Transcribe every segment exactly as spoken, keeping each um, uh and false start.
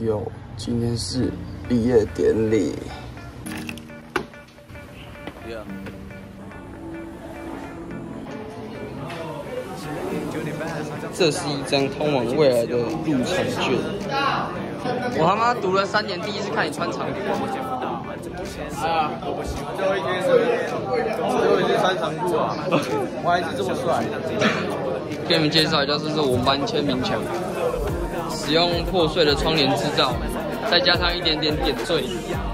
有，今天是毕业典礼。这是一张通往未来的入场券。我他妈读了三年，第一次看你穿长裤。啊！最后一天是最后一天穿长裤啊！我还是这么帅。给你们介绍一下，这是我们班签名墙，使用破碎的窗帘制造，再加上一点点点缀。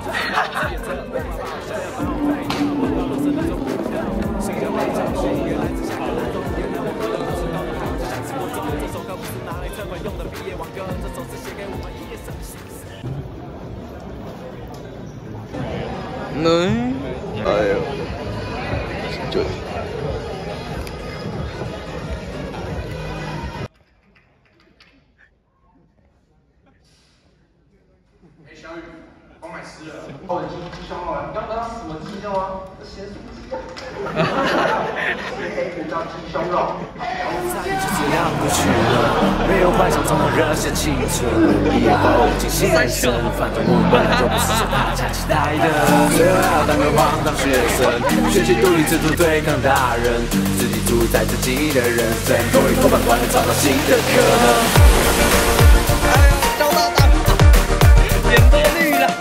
嗯，哎呦，就。哎，小雨，我买湿了。哦，鸡鸡胸肉，你刚刚什么鸡肉啊？咸酥鸡啊。黑胡椒鸡胸肉。就这样过去了，没有幻想中的热血青春。毕业后进新人生，反正我本来就不是大家期待的。最后要当个荒唐学生，学习独立自主对抗大人，自己主宰自己的人生，脱离刻板观念，找到新的可能。哎呦，高大大，脸都绿了。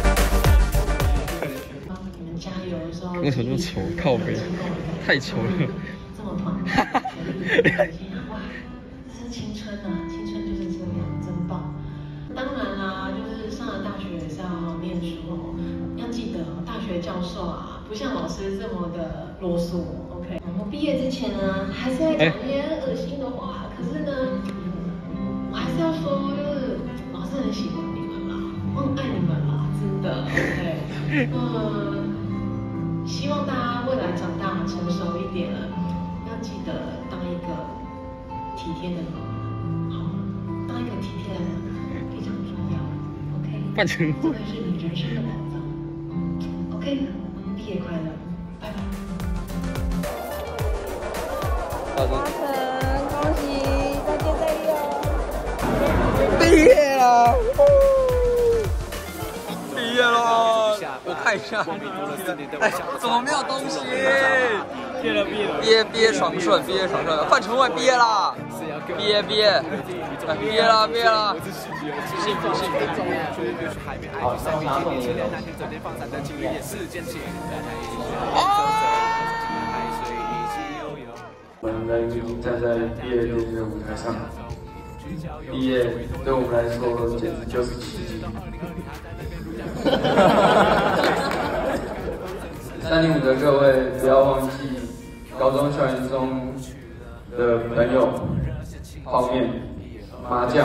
你们加油的时候，为什么那么丑？靠背，太丑了。这么团结，哇，这是青春啊！青春就是这样，真棒。当然啦，就是上了大学也是要好好念书哦。要记得，大学教授啊，不像老师这么的啰嗦。OK， 然后毕业之前呢，还是要讲一些恶心的话。可是呢，我还是要说，就是老师很喜欢你们啦，我很爱你们啦，真的。OK， 嗯，希望大家未来长大成熟一点了。记得当一个体贴的人，好吗？当一个体贴的人非常重要。OK， 这个是你人生的宝藏。OK， 毕业快乐，拜拜。阿成，恭喜，再见再见哦！毕业了，毕业了，我看一下，哎，怎么没有东西？毕业了，毕业了，毕业毕业爽顺，毕业爽顺，范丞丞毕业啦，毕业毕业，毕业了毕业了，幸福幸福。好，三拿动你的。我们来站在毕业典礼的舞台上，毕业对我们来说简直就是奇迹。三零五的各位，不要忘记高中校园中的朋友，泡面、麻将，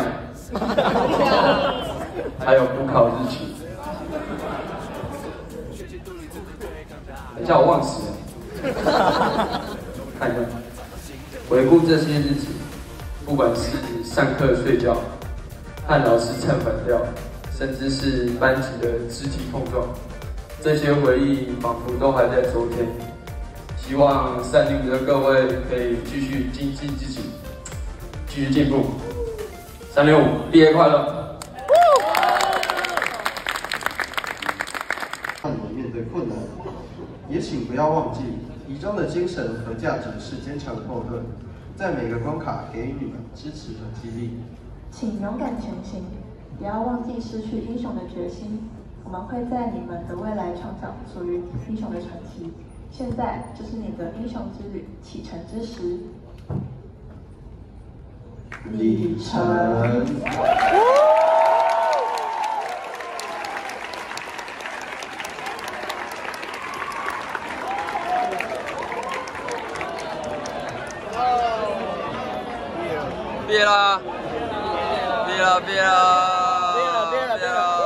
还有补考日期。等一下，我忘词了。看一下，回顾这些日子，不管是上课睡觉、和老师唱反调，甚至是班级的肢体碰撞。这些回忆仿佛都还在昨天，希望三零五的各位可以继续精进自己，继续进步。三零五毕业快乐！ 让你们面对困难，也请不要忘记，乙中的精神和价值是坚强的后盾，在每个关卡给予你们支持和激励。 请勇敢前行，不要忘记失去英雄的决心。我们会在你们的未来创造属于英雄的传奇。现在就是你的英雄之旅启程之时。里程。 毕业啦！毕业了！毕业了！毕业了！毕业了！毕业了！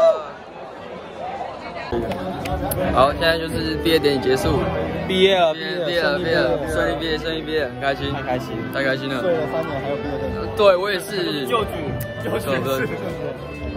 好，现在就是毕业典礼结束， 毕业了， 毕业毕业了，毕业了，顺利毕业，顺利毕业，很开心， 太开心， 太开心了。 睡了三年还有毕业的。 对我也是。 就举，就举。